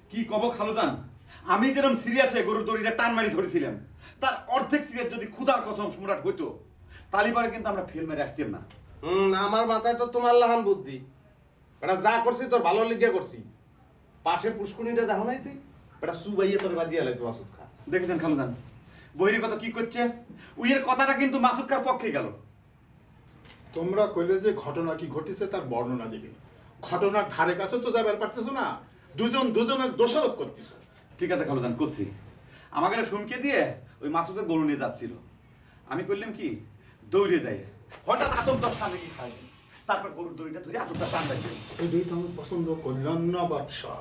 কি কব খালুজান, আমি যেরকম সিরিয়াস হয়ে গরুর দড়িটা টান মারি ধরেছিলাম, তার অর্ধেক সিরিয়াস যদি খুদার কসম সম্রাট হইতো, তালিবারে কিন্তু আমরা ফেল মেরে আসতাম না। আমার মাথায় তো তোমার লাহান বুদ্ধি। এটা যা করছি তোর ভালো লিগে করছি। পাশে পুষ্কুনিটা দেখো নাই তুই? এটা সুবাইয়ে তোর বাজিয়ে লাগবে মাসুদ খা। দেখেছেন খালুজান, বহির কথা কি করছে? উইয়ের কথাটা কিন্তু মাসুদ খার পক্ষে গেল। তোমরা কইলে যে ঘটনা কি ঘটেছে তার বর্ণনা দিবে, ঘটনার ধারে কাছে তো যাবার পারতেছো না, দুজনের দোষারোপ করতেছো। ঠিক আছে খালুজান, করছি। আমাকে শুনকে দিয়ে ওই মাসুদের গরু নিয়ে যাচ্ছিল, আমি করলাম কি দৌড়ে যাই, হঠাৎ আতঙ্কর সামনে গিয়ে খাই, তারপর গরুর দড়িটা ধরে আতঙ্কটা টান রাখবে। এটাই তো আমি পছন্দ করলাম না বাদশাহ।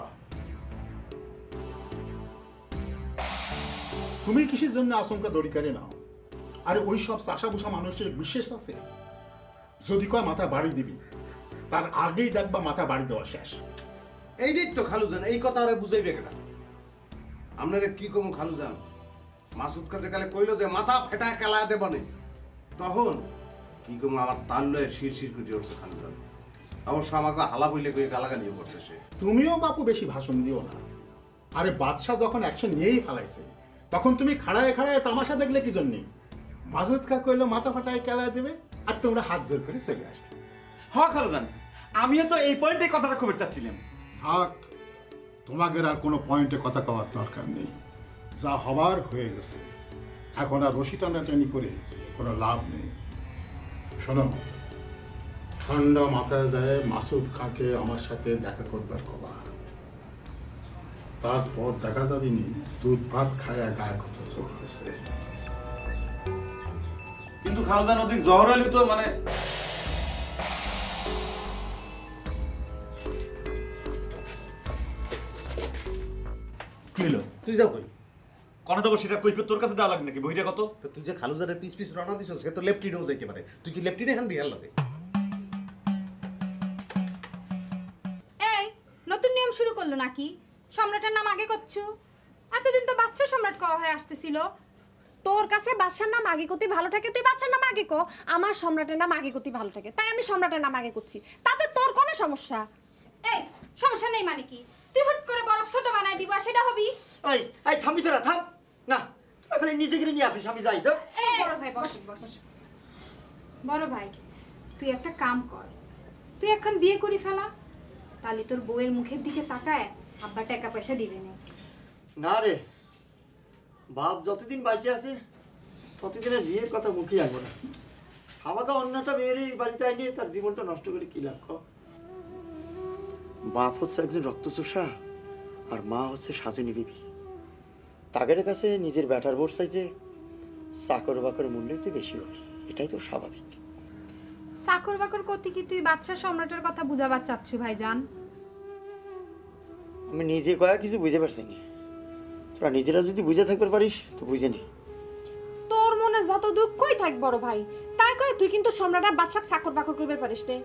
তুমি কিসের জন্য আশঙ্কা দড়ি কেড়ে নাও? আরে ওই সব চাষা বুসা মানুষের বিশ্বাস আছে, যদি কয় মাথা বাড়ি দিবি তার আগেই দেখবা মাথা বাড়ি দেওয়া শেষ। এইটাই তো খালুজান, এই কথা আরে বুঝাইবে কেনা? আপনাদের কি কমু খালুজান? মাসুদ কাছে কালে কইলো যে মাথা ফেটা কেলা দেব না, তখন কি কমু আমার তাল লয়ে শিরশির করে উঠছে খালুজান। অবশ্য আমাকে হালা বইলে কই গালাগালিও করছে সে। তুমিও বাপু বেশি ভাষণ দিও না। আরে বাদশাহ যখন অ্যাকশন নিয়েই ফেলাইছে, তখন তুমি খাড়ায় খাড়ায় তামাশা দেখলে কি জন্যে? মাসুদ কা কইলো মাথা ফাটায় কেলা দেবে, আর তোমরা হাত জোর করে চলে আসলে। হ্যাঁ খালুজান, আমিও তো এই পয়েন্টে কথাটা খবর চাচ্ছিলাম। থাক, তোমাদের আর কোনো পয়েন্টে কথা কওয়ার দরকার নেই, যা হবার হয়ে গেছে। এখন আর রশি টানাটানি করে কোনো লাভ নেই। শোনো, ঠান্ডা মাথায় যায় মাসুদ খাঁকে আমার সাথে দেখা করবার কবা, তারপর দেখা যাবি নি দুধ ভাত খায় গায়ে কত জোর হয়েছে। কিন্তু খালুজান অধিক জহর হইলে তো মানে কি হলো? তুই যাও কই? কোনো দেবো সেটা কৈফিয়ত তোর কাছে দেওয়া লাগে নাকি? বইটা কত? তো তুই যে খালুজানের পিস পিস রানা দিছ, সে তো লেফটিনেও যাইতে পারে। তুই কি লেফটিনে হান বিহার লাগে? এই নতুন নিয়ম শুরু করলো নাকি? সম্রাটের নাম আগে করছো? এতদিন তো বাচ্চা সম্রাট কওয়া হয়ে আসতেছিল। তোর কাছে বাদশার নাম আগে করতে ভালো থাকে, তুই বাদশার নাম আগে কো। আমার সম্রাটের নাম আগে করতে ভালো থাকে, তাই আমি সম্রাটের নাম আগে করছি। তাতে তোর কোনো সমস্যা? এই সমস্যা নেই মানে কি? তুই হুট করে বরফ ছোট বানাই দিব আর সেটা হবি? এই এই থামবি তোরা, থাম না, তোরা খালি নিজে গিয়ে নিয়ে আসিস, আমি যাই তো। এই বড় ভাই বস বস। বড় ভাই তুই একটা কাম কর, তুই এখন বিয়ে করি ফেলা, তাহলে তোর বউয়ের মুখের দিকে তাকায় আব্বা টাকা পয়সা দিবে না। না রে বাপ, যতদিন বাইচে আছে ততদিনের বিয়ের কথা মুখে আনবো না। আমাকে অন্যটা মেয়ের এই বাড়িতে আইনি তার জীবনটা নষ্ট করে কি লাভ? বাপ হচ্ছে একজন রক্তচোষা আর মা হচ্ছে সাজনী বিবি। তাদের কাছে নিজের ব্যাটার বোর চাইতে চাকর বাকর মূল্যই তো বেশি হয়, এটাই তো স্বাভাবিক। চাকর বাকর করতে কি তুই বাদশা সম্রাটের কথা বুঝাবার চাচ্ছু ভাইজান? আমি নিজে কয়া কিছু বুঝে পারছি না, তোরা নিজেরা যদি বুঝে থাকতে পারিস তো বুঝে নি। তোর মনে যত দুঃখই থাক বড় ভাই, তাই কয় তুই কিন্তু সম্রাটের বাদশাক চাকর বাকর করবে পারিস নে।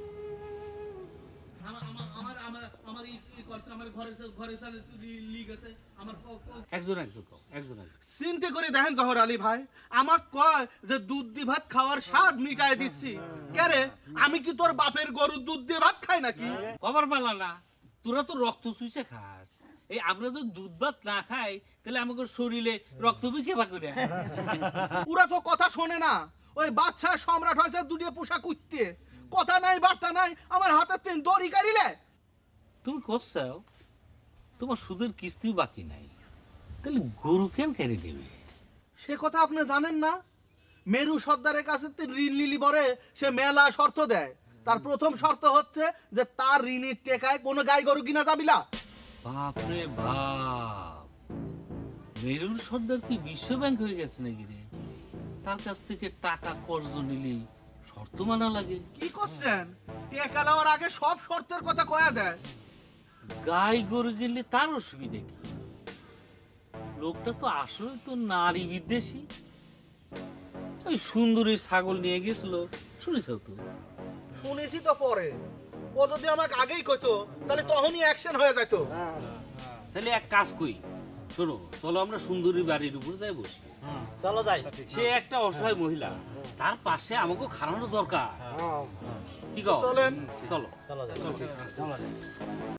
চিন্তা করে দেখেন জহর আলী ভাই, আমাক কয় যে দুধ দিয়ে ভাত খাওয়ার স্বাদ মিটাই দিচ্ছি। কেরে আমি কি তোর বাপের গরুর দুধ দিয়ে ভাত খাই নাকি? কবার পালা না, তোরা তো রক্ত চুষে খাস। এই আমরা তো দুধ ভাত না খাই, তাহলে আমাকে শরীরে রক্ত বিক্ষেপা করে। পুরা তো কথা শোনে না। ওই বাচ্চা সম্রাট হয়েছে দুটিয়ে পোশাক উঠতে, কথা নাই বার্তা নাই, আমার হাতে তিন দড়ি কাড়িলে। তুমি করছাও, তোমার সুদের কিস্তিও বাকি নাই, তাহলে গরু কেন কেড়ে দেবে? সে কথা আপনি জানেন না? মেরু সর্দারের কাছে ঋণ লিলি বরে সে মেলা শর্ত দেয়। তার প্রথম শর্ত হচ্ছে যে তার ঋণের টেকায় কোনো গাই গরু কিনা যাবি না। বাপরে বাপ, মেরুর সর্দার কি বিশ্ব ব্যাংক হয়ে গেছে নাকি রে? তার কাছ থেকে টাকা কর্জ নিলি শর্ত মানা লাগে? কি করছেন? টেকা নেওয়ার আগে সব শর্তের কথা কয়া দেয়। গাই গরু গেলে তার অসুবিধা কি? লোকটা তো আসলে তো নারী বিদ্বেষী। ওই সুন্দরী ছাগল নিয়ে গেছিল, শুনেছ তো? শুনেছি তো পরে। ও যদি আমাকে আগেই কইতো তাহলে তখনই অ্যাকশন হয়ে যেত। তাহলে এক কাজ করি, শোনো, চলো আমরা সুন্দরী বাড়ির উপর যাই বসি। চলো যাই। সে একটা অসহায় মহিলা, তার পাশে আমাকে খারানো দরকার। কি কও? চলেন। চলো চলো যাই।